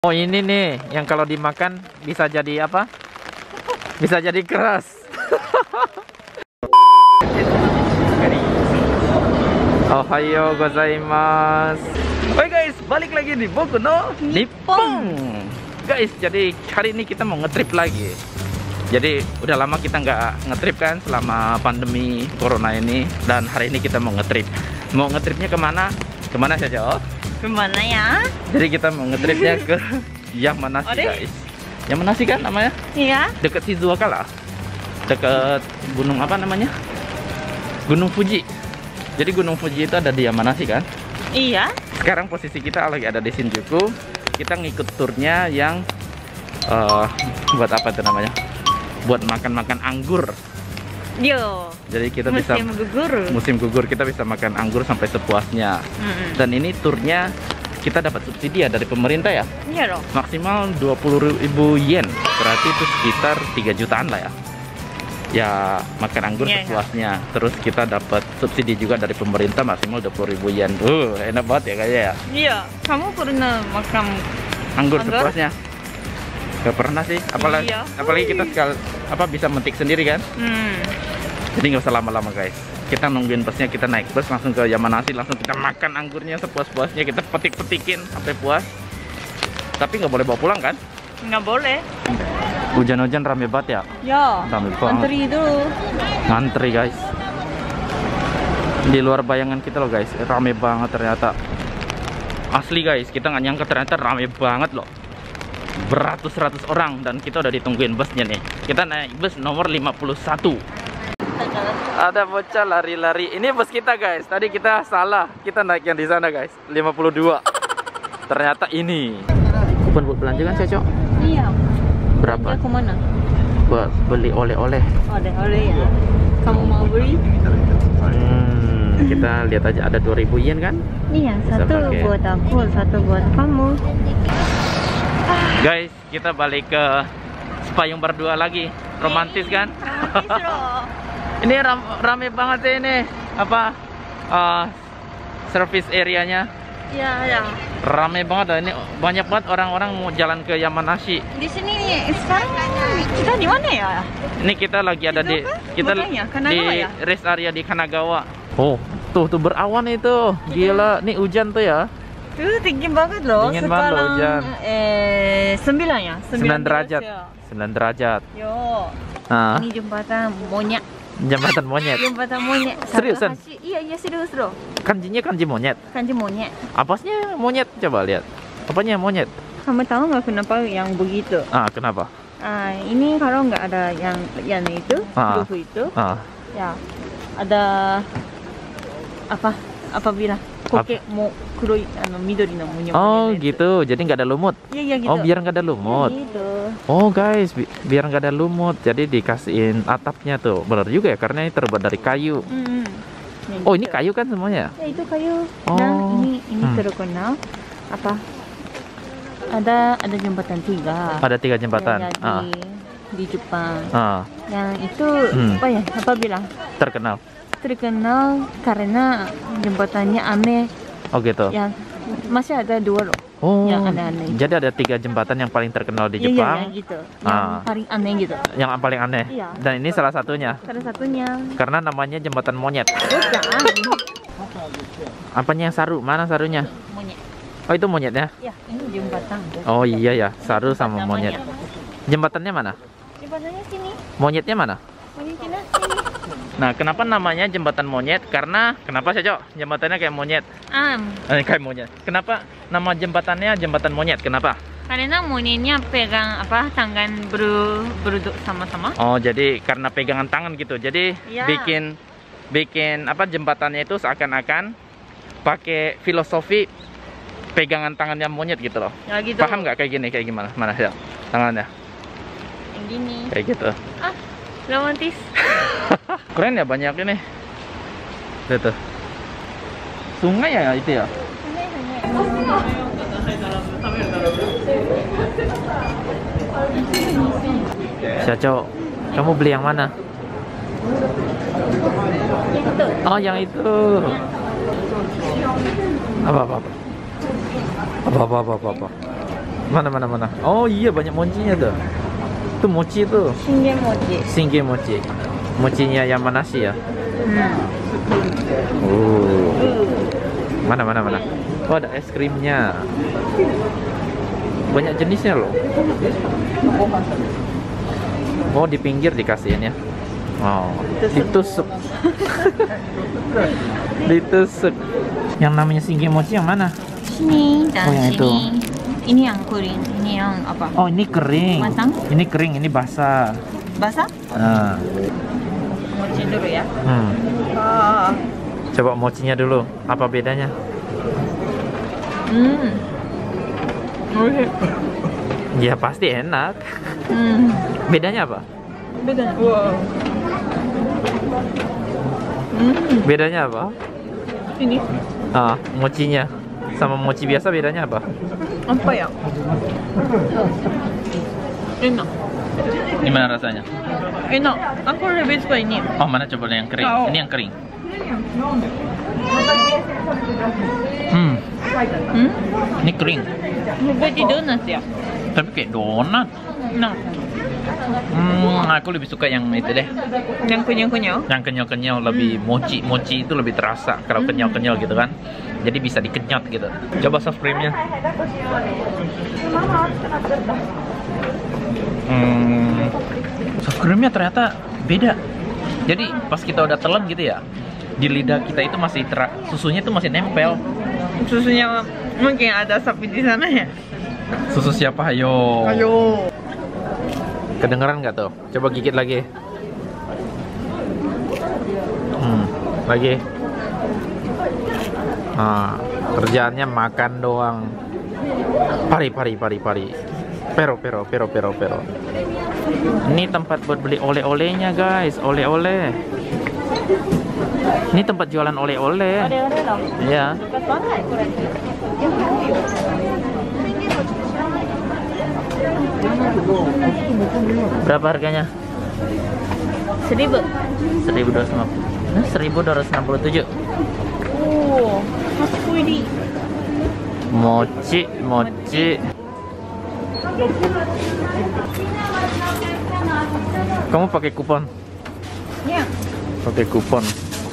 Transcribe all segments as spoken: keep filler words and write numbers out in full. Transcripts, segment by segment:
Oh ini nih, yang kalau dimakan bisa jadi apa? Bisa jadi keras. Ohayo gozaimasu. Oke guys, balik lagi di Boku no Nippon. Guys, jadi hari ini kita mau ngetrip lagi. Jadi udah lama kita nggak ngetrip kan selama pandemi corona ini. Dan hari ini kita mau ngetrip. Mau ngetripnya kemana? Kemana saja? Kemana ya? Jadi kita mau ngetripnya ke Yamanashi guys. Yamanashi kan namanya? Iya. Deket Shizuoka lah. Deket gunung apa namanya? Gunung Fuji. Jadi gunung Fuji itu ada di Yamanashi kan? Iya. Sekarang posisi kita lagi ada di Shinjuku. Kita ngikut turnya yang uh, buat apa itu namanya? Buat makan-makan anggur. Yo. Jadi kita musim bisa gugur. musim gugur kita bisa makan anggur sampai sepuasnya. Mm-mm. Dan ini turnya kita dapat subsidi ya dari pemerintah ya. Iya dong. Maksimal dua puluh ribu yen. Berarti itu sekitar tiga jutaan lah ya. Ya makan anggur Iya, sepuasnya. Terus kita dapat subsidi juga dari pemerintah maksimal dua puluh ribu yen. Uh, enak banget ya kayaknya ya. Iya. Kamu pernah makan Anggur, Anggur? sepuasnya. Gak pernah sih. Apalagi Iya. apalagi kita sekal apa bisa metik sendiri kan. Hmm. Jadi nggak usah lama-lama guys. Kita nungguin busnya, kita naik bus langsung ke Yamanashi, langsung kita makan anggurnya sepuas-puasnya, kita petik-petikin sampai puas. Tapi nggak boleh bawa pulang kan? Nggak boleh. Hujan-hujan rame banget ya. Ya. Rame banget. Antri dulu. Ngantri guys. Di luar bayangan kita loh guys, rame banget ternyata. Asli guys, kita nggak nyangka ternyata rame banget loh. Beratus-ratus orang dan kita udah ditungguin busnya nih. Kita naik bus nomor lima puluh satu. Ada bocah lari-lari. Ini bus kita guys. Tadi kita salah. Kita naik yang di sana guys. lima puluh dua. Ternyata ini. Kupon buat belanja kan, Cocok? Iya. Berapa? Belanja kemana? Buat beli oleh-oleh. Oleh-oleh ya. Kamu mau beli? Hmm, kita lihat aja ada dua ribu yen kan? Iya. Bisa Satu pakai. buat aku, satu buat kamu. Guys, kita balik ke Spayung berdua lagi. Romantis kan? Romantis loh. Ini ram rame banget sih ini. Apa? Uh, service areanya. Iya, ya. Rame banget loh. Ini banyak banget orang-orang mau jalan ke Yamanashi. Di sini sekarang kita di mana ya? Ini kita lagi ada di Shizuoka? kita Makanya, di Kanagawa ya? rest area di Kanagawa. Oh, tuh tuh berawan itu. Gila, nih hujan tuh ya. Tuh tinggi banget loh. Dingin banget loh, Sekarang hujan. eh sembilan ya? sembilan derajat. ya. sembilan derajat. Yo. Nah, Ini jembatan monyet. jembatan monyet. Jembatan monyet. Satu Seriusan? hashi- Iya, iya serius loh. Kanjinya kanji monyet. Kanji monyet. Apasnya monyet? Coba lihat. Apanya monyet? Kamu tahu nggak kenapa yang begitu? Ah, kenapa? Ah, ini kalau nggak ada yang yang itu, Ah. huruf itu, Ah, ya ada apa? Apa bilang? Koke mau kuroi, anu midori no monyet. oh gitu. Jadi nggak ada lumut. Iya, iya gitu. Oh, biar nggak ada lumut. Iya, gitu. Oh guys, bi biar nggak ada lumut. Jadi dikasihin atapnya tuh. Bener juga ya, karena ini terbuat dari kayu. Mm-mm. Ya, Oh, ini gitu. kayu kan semuanya? Ya, itu kayu. Oh. Nah, ini ini Hmm. terkenal apa? Ada ada jembatan tiga. Ada tiga jembatan. Yang ada Ah, di, di Jepang. ah, Yang itu Hmm. apa ya? Apa bilang? terkenal. Terkenal karena jembatannya aneh. Oh gitu. Yang masih ada dua loh. Oh, yang aneh-aneh. jadi ada tiga jembatan yang paling terkenal di Iya, iya, Jepang. iya, gitu. Yang Ah. paling aneh gitu. Yang paling aneh. Iya. Dan ini salah satunya. Salah satunya. Karena namanya jembatan monyet. Bukan. Apanya yang saru? Mana sarunya? Monyet. Oh, itu monyetnya. Ya, ini jembatan. Oh iya ya, saru sama Jembatan monyet. Jembatannya mana? Jembatannya sini. Monyetnya mana? Monyetnya sini. Nah, kenapa namanya jembatan monyet? Karena kenapa sih, Cok? Jembatannya kayak monyet. Am. Eh, kayak monyet. Kenapa nama jembatannya jembatan monyet? Kenapa? Karena monyetnya pegang apa tangan ber berduduk sama-sama. Oh, jadi karena pegangan tangan gitu. Jadi Iya. bikin bikin apa jembatannya itu seakan-akan pakai filosofi pegangan tangannya monyet gitu loh. Ya gitu. Paham nggak kayak gini? Kayak gimana? Mana ya tangannya? Yang gini. Kayak gitu. Ah, romantis. Keren ya, banyak ini. Lihat tuh. Sungai ya itu ya? Syaco, kamu beli yang mana? Itu. Oh, yang itu. Apa apa apa? Apa apa apa apa? apa? Mana mana mana. Oh iya banyak mochinya tuh. Itu mochi tuh. Shingen mochi. Shingen mochi. Mochinya yang mana sih ya? Hmm. Oh. Mana mana mana. Oh ada es krimnya. Banyak jenisnya loh. Oh di pinggir dikasihin ya. Oh. Ditusuk. Ditusuk. Yang namanya Shingen mochi yang mana? Sini dan Oh, yang sini. itu. Ini yang kering, ini yang apa? Oh ini kering. Matang? Ini kering, ini basah. Basah? Nah. Mochi dulu ya. Hmm. Ah. Coba mochinya dulu. Apa bedanya? Hmm. Oke. Ya pasti enak. Hmm. Bedanya apa? Beda. Wow. Hmm. Bedanya apa? Ini Ah, mochinya sama mochi biasa bedanya apa? apa ya? Enak. Gimana rasanya? Enak. Aku lebih suka ini. Oh, mana coba yang kering? Oh. Ini yang kering. Hmm, Hmm? ini kering. Seperti donat ya. Tapi kayak donat. Nah, Hmm, aku lebih suka yang itu deh. yang kunyah-kunyah. Yang kenyal-kenyal lebih mochi. Mochi itu lebih terasa kalau kenyal-kenyal gitu kan. Jadi bisa dikenyot gitu. Coba soft creamnya. Hmm, soft creamnya ternyata beda. Jadi pas kita udah telan gitu ya, di lidah kita itu masih ter susunya tuh masih nempel. Susunya mungkin ada sapi di sana ya. Susu siapa? Ayo. Ayo. Kedengeran nggak tuh? Coba gigit lagi. Hmm, lagi. Nah, kerjaannya makan doang. Pari pari pari pari. Pero pero pero pero pero. Ini tempat buat beli oleh-olehnya guys, oleh-oleh. Ini tempat jualan oleh-oleh. Oleh-oleh dong. Iya. Dekat banget. Berapa harganya? Seribu. seribu dua ratus lima puluh. Nah, seribu dua ratus enam puluh tujuh. Oh, aku ini. Mochi, mochi. Kamu pakai kupon? Ya. Pakai kupon.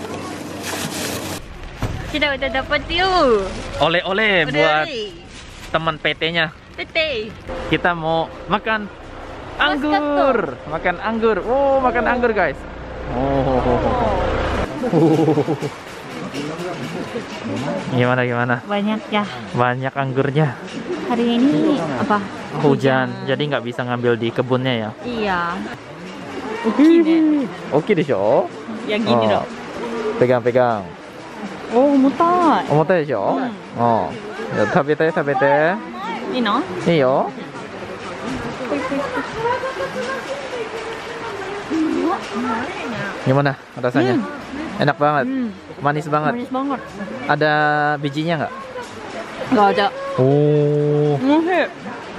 Kita udah dapat yuk. Oleh-oleh buat teman P T-nya. P T. Kita mau makan anggur. Makan anggur. Oh, makan anggur, guys. Oh. Gimana gimana? Banyak ya. Banyak anggurnya. Hari ini apa? Hujan, jadi nggak bisa ngambil di kebunnya ya. Iya. Oke deh. Oke deh, show. Yang gini Oh. dong. Pegang-pegang. Oh, mutai. Omotai deしょ? Oh. 食べて食べて. Ini no? Iyo. Gimana rasanya? Hmm. Enak banget. Hmm. Manis banget. Manis banget. Ada bijinya nggak? Nggak ada. Oh. Masih.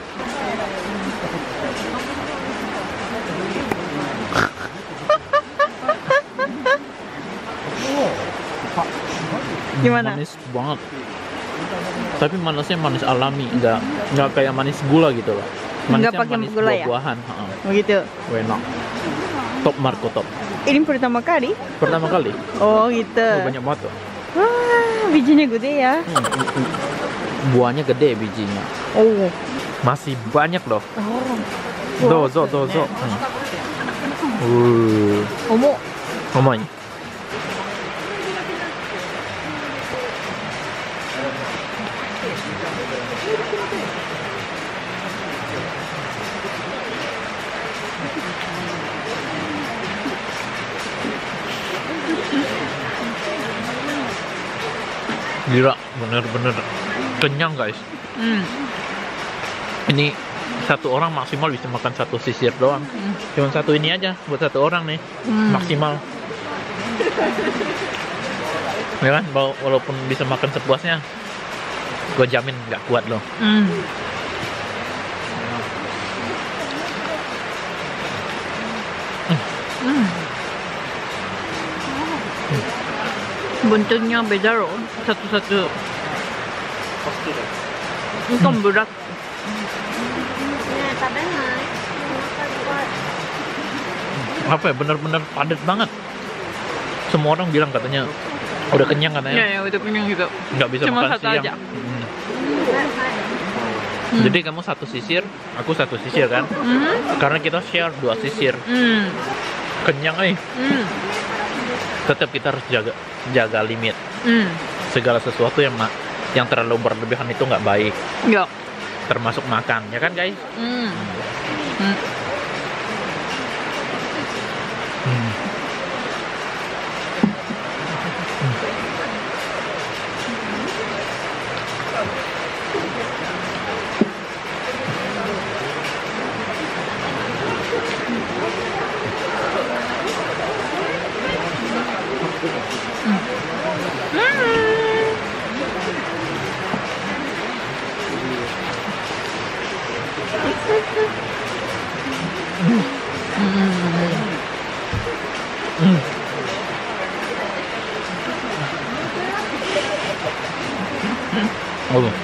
Gimana? Manis banget. Tapi manisnya manis alami, nggak nggak kayak manis gula gitu loh. Manisnya Nggak pakai manis gula ya? buah-buahan. Begitu. Enak. Top Marco top. Ini pertama kali? Pertama kali. Oh gitu. Oh, banyak banget tuh. Wah, bijinya gede ya. Hmm, buahnya gede bijinya. Oh. Masih banyak loh. Oh. Dozo dozo. Hmm. Uh, Omo. omoi. Gila, bener-bener kenyang guys. Hmm. Ini satu orang maksimal bisa makan satu sisir doang. Hmm. Cuma satu ini aja buat satu orang nih, Hmm. maksimal. Ya kan, Wala- walaupun bisa makan sepuasnya, gue jamin nggak kuat loh. Hmm. Hmm. Bentuknya beda loh, satu-satu. Itu berat. Apa ya, bener-bener padat banget. Semua orang bilang katanya udah kenyang katanya. Iya, ya, udah kenyang gitu. Nggak bisa Cuma makan satu siang. aja. Hmm. Hmm. Jadi kamu satu sisir, aku satu sisir kan? Hmm. Karena kita share dua sisir. Hmm. Kenyang eh. Hmm. Tetap kita harus jaga jaga limit. Hmm. Segala sesuatu yang ma- yang terlalu berlebihan itu nggak baik. Ya. Termasuk makan, ya kan guys? Hmm. Hmm. Hmm. Hmm. Oh.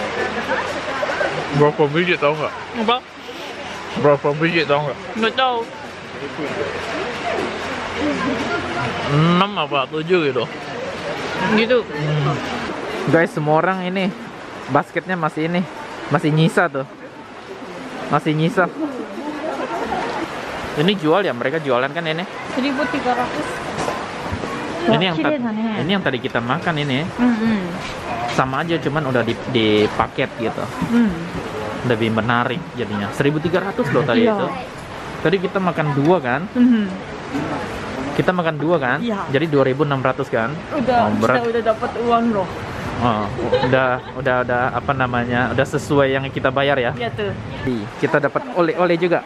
Berapa biji tau nggak? Apa? Berapa biji tau nggak? Nggak tahu. enam apa tujuh gitu. Gitu. Guys, semua orang ini basketnya masih ini, masih nyisa tuh, masih nyisa. Ini jual ya, mereka jualan kan ini. seribu tiga ratus. Ini yang ta- ini yang tadi kita makan ini Hmm. sama aja, cuman udah di, di paket gitu, Hmm. lebih menarik jadinya. seribu tiga ratus loh tadi Iya. itu. Tadi kita makan dua kan, Hmm. kita makan dua kan, Iya. jadi dua ribu enam ratus kan. Udah, Oh, berat. kita udah dapat uang loh. Oh, udah udah udah apa namanya, udah sesuai yang kita bayar ya. Ya tuh. Di- Kita dapat oleh-oleh juga.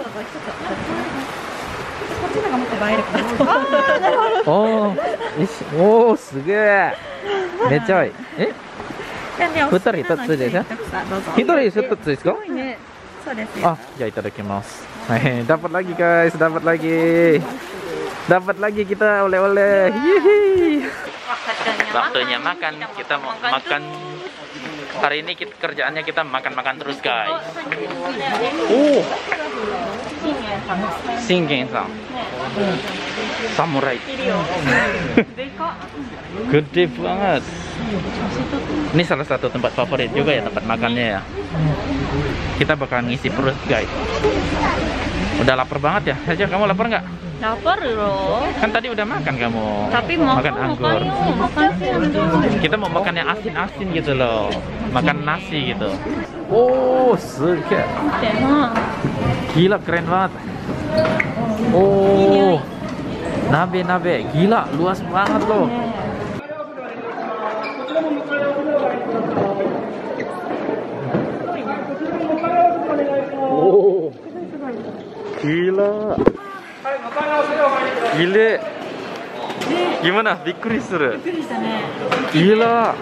Oh, ish, oh, すげえ。めっちゃいい。え、ふたり一つですか？一人一つですか？ そうですよ。 Ah, ya kita mas. Hehe, dapat lagi guys, dapat lagi. Dapat lagi kita oleh-oleh. Hihi. Waktunya makan, kita mau makan. Hari ini kita, kerjaannya kita makan-makan terus guys. Oh, Shingen-san. Samurai. Gede banget. Ini salah satu tempat favorit juga ya, tempat makannya ya. Kita bakal ngisi perut guys. Udah lapar banget ya? Helja, kamu lapar nggak? Lapar loh. Kan tadi udah makan kamu. Tapi mau makan anggur. makan sih. Kita mau makan yang asin-asin gitu loh. Makan nasi gitu. Oh, suka. Gila, keren banget. Oh, nabe-nabe. Gila, luas banget loh. Oh, gila. Gile. Gimana? Bikkuri suru. Gila.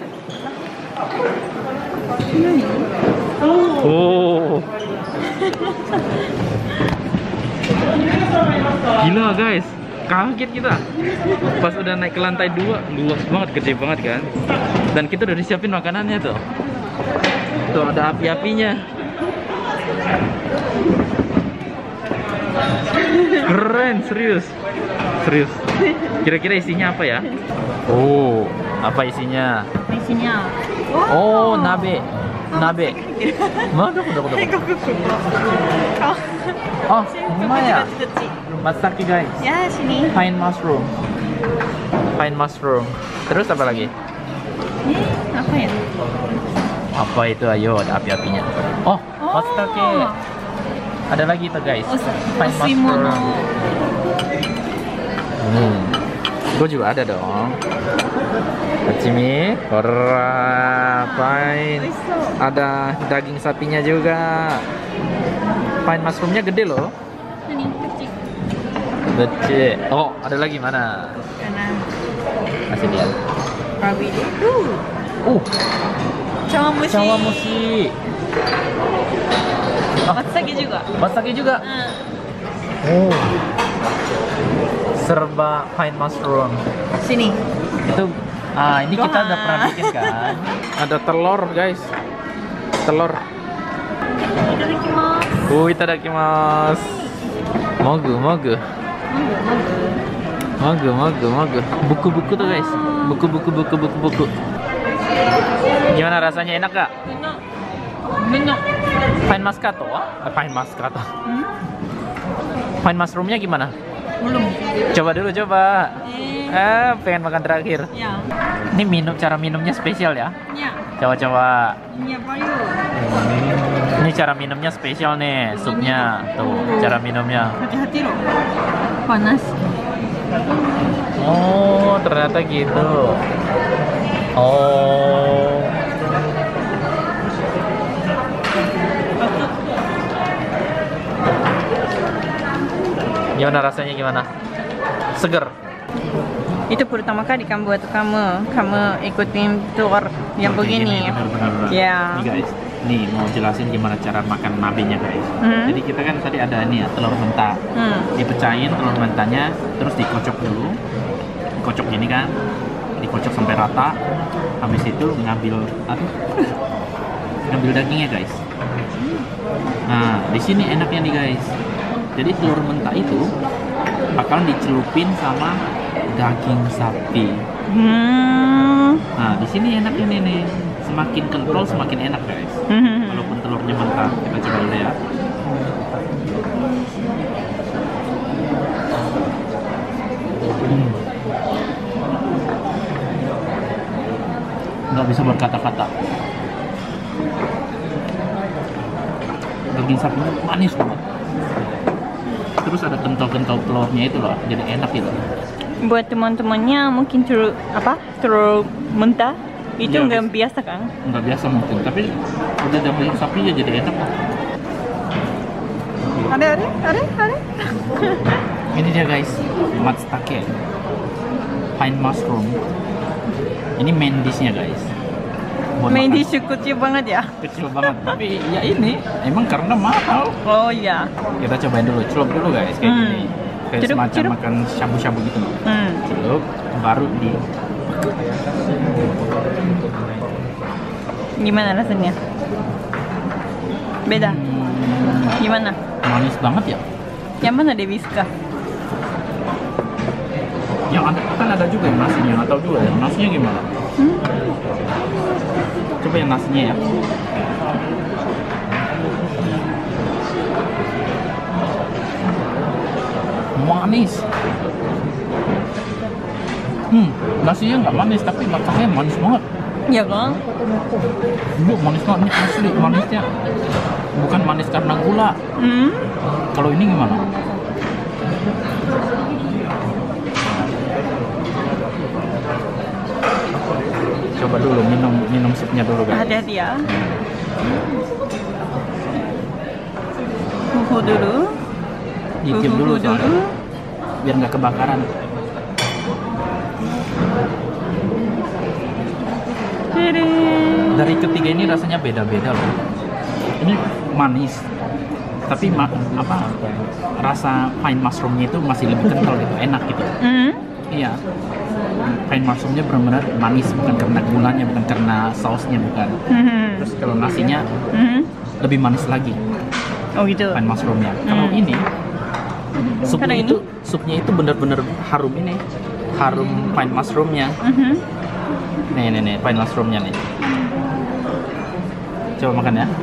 Oh. Gila guys, kaget kita. Pas udah naik ke lantai dua, luas banget, gede banget kan. Dan kita udah disiapin makanannya tuh. Tuh ada api-apinya. Keren, serius. Serius. Kira-kira isinya apa ya? Oh, apa isinya? Isinya. Oh, nabe. Nabe. Mana udah udah. Oh, lumayan. Matsutake guys. Ya, sini. Pine mushroom. Pine mushroom. Terus apa lagi? Ini apa ya? Apa itu? Ayo, ada api-apinya. Oh, matsutake. Ada lagi tuh guys. Pine mushroom. Hmm. Gue juga ada dong. Hachimi, ora, pine. Ada daging sapinya juga. Pine mushroomnya gede loh. Ini kecil. Kecil. Oh, ada lagi mana? Kanan. Kasih lihat. Rabi. Uh. Uh, Chawamushi. chawamushi. Matsutake juga. Matsutake juga. Hmm. Oh. Serba pine mushroom. Sini. Itu ah ini kita udah pernah bikin kan. Ada telur guys. Telur. Itadakimasu. Oh, itadakimasu. Mogu, mogu. Mogu, mogu, mogu. Buku-buku tuh guys. Buku-buku, buku-buku, buku. Gimana rasanya, enak gak? Enak. Enak. Fine Muscato? Eh, Fine Muscato. Hmm? Fine mushroomnya gimana? Belum. Coba dulu, coba. Eh. Eh, pengen makan terakhir. Ya. Ini minum, cara minumnya spesial ya? Ya. Coba-coba. Ya, Bayu. Ini cara minumnya spesial nih, supnya. Tuh, cara minumnya. Hati-hati loh. Panas. Oh, ternyata gitu. Oh. Gimana rasanya, gimana? Seger? Itu pertama kali kamu buat kamu, kamu ikutin tour yang begini. Benar-benar. Ya. Nih guys, nih mau jelasin gimana cara makan nabenya guys. Hmm. Jadi kita kan tadi ada ini ya, telur mentah. Hmm. Dipecahin telur mentahnya, terus dikocok dulu. Dikocok gini kan, dikocok sampai rata. Habis itu ngambil, aduh, ngambil dagingnya guys. Nah, di sini enaknya nih guys. Jadi telur mentah itu bakalan dicelupin sama daging sapi. Hmm. Nah, di sini enaknya nih, nih. Semakin kental semakin enak guys. Hmm. Walaupun telurnya mentah. Kita coba dulu ya. Hmm. Nggak bisa berkata-kata. Daging sapinya manis banget. Terus ada kental-kental telurnya itu loh, jadi enak gitu. Buat teman-temannya mungkin telur apa? Telur mentah itu Iya, nggak bis- biasa kan? Nggak biasa mungkin, tapi udah daging sapi ya jadi enak. Ada, ada, ada, ada. Ini dia guys, matsutake, fine mushroom. Ini main dish-nya guys. Buat Main makan. dish kecil banget ya? Kecil banget, tapi ya ini emang karena mahal. Oh iya. Kita cobain dulu, celup dulu guys, kayak Hmm. gini. Kayak Celup, semacam celup. makan shabu-shabu gitu loh. Hmm. Celup, baru di Gimana rasanya? Beda. Hmm, Gimana? manis banget ya. Yang mana Dewiska? Yang ada, kan ada juga yang nasinya, nggak tahu juga ya. Nasinya gimana? Hmm? Coba yang nasinya ya. Manis. Hmm, nasinya nggak manis tapi makannya manis banget. Ya kan? Bu, manis banget, ini asli manisnya. Bukan manis karena gula. Hmm? Kalau ini gimana? Coba dulu minum minum supnya dulu guys. Hati-hati ya. Fufu dulu. Nyicip Fufu dulu soalnya dulu. biar nggak kebakaran. Tadang. Dari ketiga ini rasanya beda-beda loh. Ini manis, tapi ma apa rasa fine mushroomnya itu masih lebih kental gitu, enak gitu. Hmm? Iya, fine mushroomnya benar-benar manis, bukan karena gulanya, bukan karena sausnya, bukan. Hmm. Terus kalau nasinya Hmm? lebih manis lagi, Oh gitu. fine mushroomnya. Kalau Hmm. ini supnya Kalau ini? itu supnya itu benar-benar harum ini, harum fine mushroomnya. Mhm. Nih nih nih fine mushroomnya nih. Coba makan ya.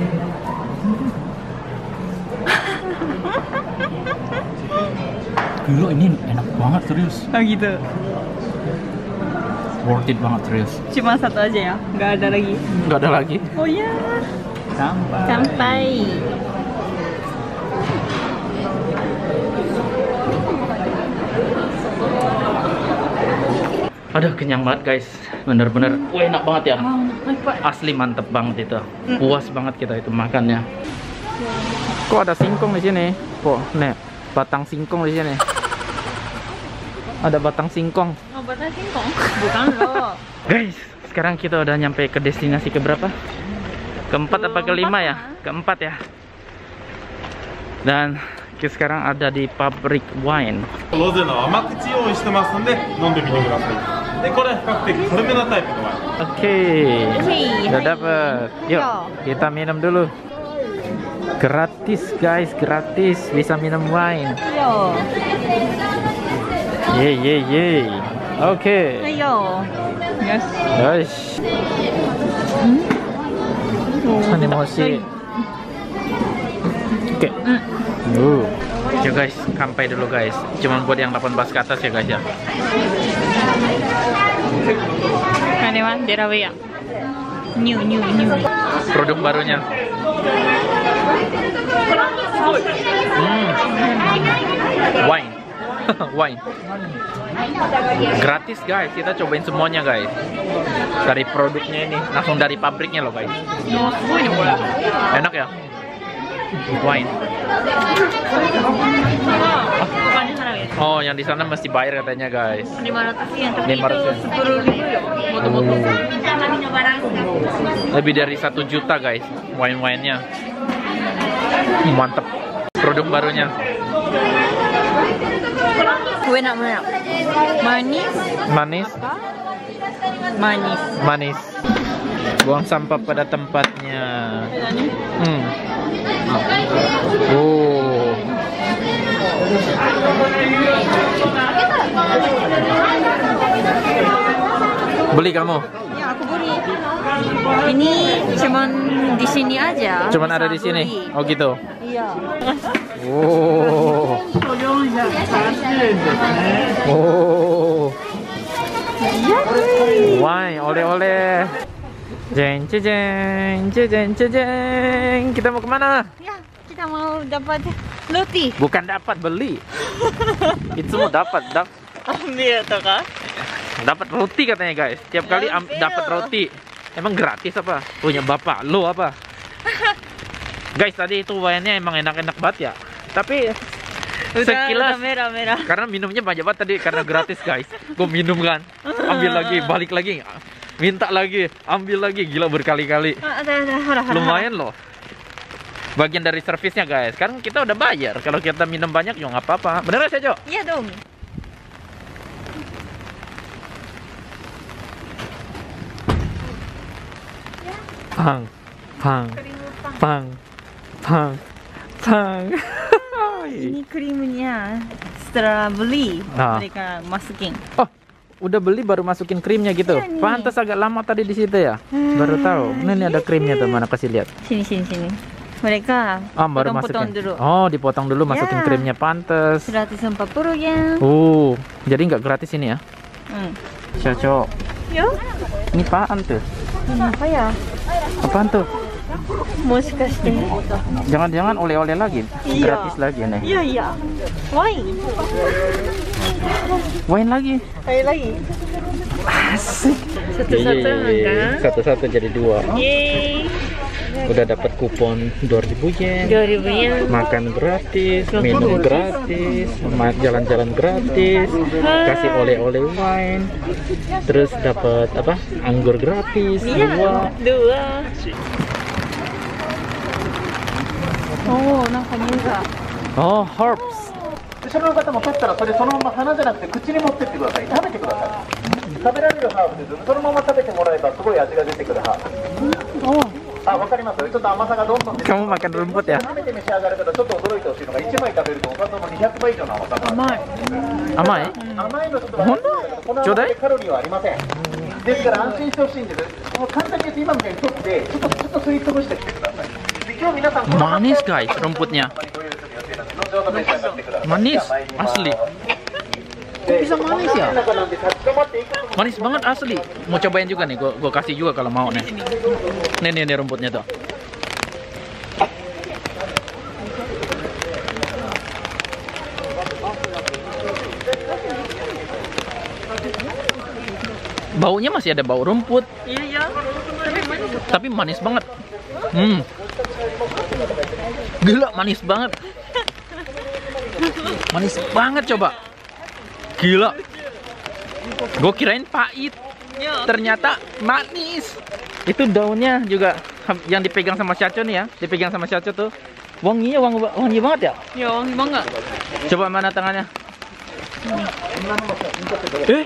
Gila, ini enak banget serius. Oh gitu. Worth it banget serius. Cuma satu aja ya, nggak ada lagi. Nggak ada lagi. Oh ya. Sampai. Sampai. Aduh, kenyang banget guys. Bener-bener, wah enak banget ya. Wow, enak. Asli mantep banget itu. Puas banget kita itu makannya. Kok ada singkong di sini? Kok, nih, batang singkong di sini. Ada batang singkong. Oh, batang singkong? Bukan loh. Guys, sekarang kita udah nyampe ke destinasi keberapa? Keempat apa kelima ya? Keempat ya. Dan kita sekarang ada di pabrik wine. ロゼの甘口用意してますんで飲んでみてください。でこれ比較的軽めなタイプのワイン。 Oke, Oke, udah hai. dapet. Yuk, Ayo. kita minum dulu. Gratis guys, gratis bisa minum wine. Ayo. Ye ye ye. Oke. Ayo. Yes. Guys. Animasi. Oke. Uh. Ya guys, sampai dulu guys. Cuman buat yang delapan belas ke atas ya guys ya. Ini mah Delaware. New, new, new. Produk barunya. Hmm. Wine. Wine. Gratis guys, kita cobain semuanya guys. Dari produknya ini, langsung dari pabriknya loh guys. Enak ya? Wine. Oh, yang di sana mesti bayar katanya guys. lima ratus yen, tapi lima ratus itu yen. sepuluh ribu ya. Botol-botol. Lebih dari satu juta guys, wine-winenya. Mantep. Produk barunya. Enak, enak. Manis, Manis, manis. manis. Buang sampah pada tempatnya. Hmm. Oh. Beli kamu? Ya, aku beli. Ini cuman di sini aja. Cuman bisa ada di sini. beli. Oh gitu. Iya. Oh. Oh. Wah, oleh-oleh. Jeng jeng jeng jeng jeng. Kita mau kemana? Ya, kita mau dapat roti. Bukan dapat, beli. Itu mau dapat, dap Ambil atau kah? dapat roti katanya guys. Tiap kali am- Ambil. dapat roti. Emang gratis apa? Punya bapak lo apa? Guys, tadi itu wine-nya emang enak-enak banget ya. Tapi sekilas udah merah-merah. karena minumnya banyak banget tadi karena gratis guys. Gue minum kan, ambil lagi, balik lagi, minta lagi, ambil lagi, gila berkali-kali. Ah, ada, ada, hara, hara. Lumayan loh. Bagian dari servisnya guys. Kan kita udah bayar. Kalau kita minum banyak ya nggak apa-apa. Bener ya Jo? Iya dong. Pang, pang, pang, pang, pang. Ini krimnya setelah beli Ah. mereka masukin. Oh, udah beli baru masukin krimnya gitu. Iya nih. Pantas agak lama tadi di situ ya. Baru tahu. Nah, ini ada krimnya tuh, mana kasih lihat. Sini sini sini. Mereka Oh, baru potong-potong masukin. dulu. Oh, dipotong dulu masukin Ya. krimnya, pantas. seratus empat puluh yen. Oh, jadi nggak gratis ini ya? Hmm. Cocok. Yo, Ini apaan tuh? ini apa ya? Apaan tuh? Moshikashite. Jangan-jangan oleh-oleh lagi? Iya. Gratis lagi nih. Iya iya. Wine. Wine lagi. Ayo lagi. Asik. Satu-satu kan? Satu-satu jadi dua. Yeay. Udah dapat kupon dua ribu yen. dua ribu yen. Makan gratis, minum gratis, ma- jalan-jalan gratis, kasih oleh-oleh wine, terus dapat apa? Anggur gratis dua. Iya. Dua. Oh, nangka murah. Oh, herbs. 後ろの方も取ったらそれそのまま花じゃなくて口に持ってってください。食べてください。食べられるハーブです。そのまま食べてもらえばすごい味が出てくるハーブ。あ、わかります。ちょっと甘さがどんどん出て Kamu makan rumput ya? 初めて召し上がる方ちょっと驚いてほしいのがいちまい食べるとお砂糖のにひゃくばい以上の甘さがある。 Amai? 甘いのちょっと分かるんですけどこの甘さでカロリーはありません。ですから安心してほしいんです。この簡単に言って今みたいに取ってちょっとちょっと吸い潰してきてください。で今日皆さんこの Manis guys rumputnya. ご用意する予定なんで後ほど召し上がってください。 Manis じゃあ参ります asli. Kok bisa manis ya? 中なんで立ち止まっていくことも Manis banget asli. Mau cobain juga nih, gua, gua kasih juga kalau mau nih. Nih nih, nih rumputnya tuh. Baunya masih ada bau rumput, Iya iya. Tapi manis. tapi manis banget. Hmm. Gila manis banget. Manis banget coba. Gila. Gue kirain pahit. Ya. Ternyata manis. Itu daunnya juga yang dipegang sama Syacho nih ya. Dipegang sama Syacho tuh. Wanginya wangi, wangi banget ya. Ya wangi banget. Coba mana tangannya? Eh?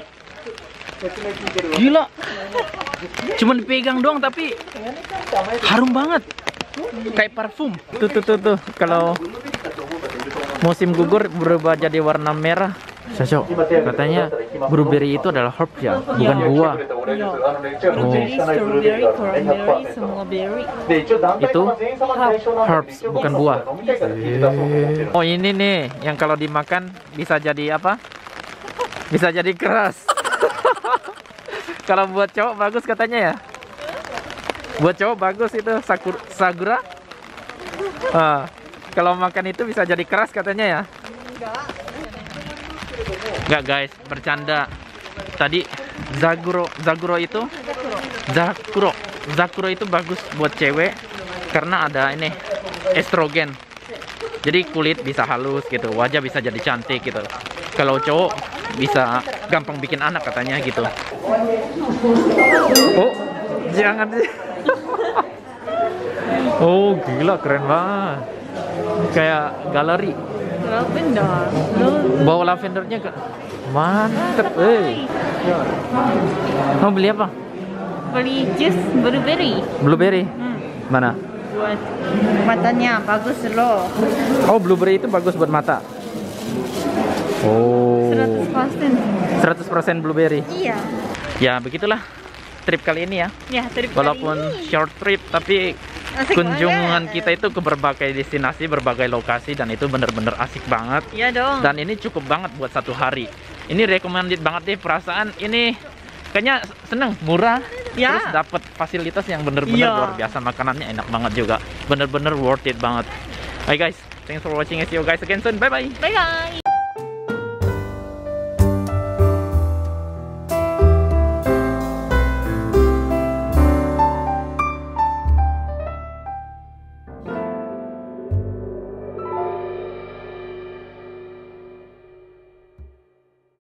Gila. Cuman dipegang doang tapi harum banget. Kayak parfum. Tuh tuh tuh tuh. Kalau musim gugur berubah jadi warna merah. Cocok. Katanya blueberry itu adalah herb ya, bukan buah. Blueberry, strawberry, cranberry, semua berry. Itu herbs, bukan buah. Oh ini nih, yang kalau dimakan bisa jadi apa? Bisa jadi keras. Kalau buat cowok bagus katanya ya. Buat cowok bagus itu sakur, sagura. Ah, kalau makan itu bisa jadi keras katanya ya. Enggak guys, bercanda. Tadi Zaguro, Zaguro itu Zakuro, Zakuro itu bagus buat cewek karena ada ini estrogen. Jadi kulit bisa halus gitu, wajah bisa jadi cantik gitu. Kalau cowok bisa gampang bikin anak katanya gitu. Oh, jangan sih. Oh, gila keren banget. Kayak galeri. Lavender. Bau lavendernya ke mantep, eh. Mau beli apa? Beli jus blueberry. Blueberry. Hmm. Mana? Buat matanya bagus loh. Oh, blueberry itu bagus buat mata. Oh. seratus persen. seratus persen blueberry. Iya. Ya, begitulah trip kali ini ya. Ya, trip kali Walaupun ini. short trip tapi Asik kunjungan banget. kita itu ke berbagai destinasi, berbagai lokasi dan itu bener-bener asik banget. Iya dong. Dan ini cukup banget buat satu hari. Ini recommended banget deh, perasaan ini kayaknya seneng, murah, Ya. terus dapat fasilitas yang bener-bener Ya. luar biasa, makanannya enak banget juga, bener-bener worth it banget. Hai guys, thanks for watching, see you guys again soon, bye bye. Bye bye.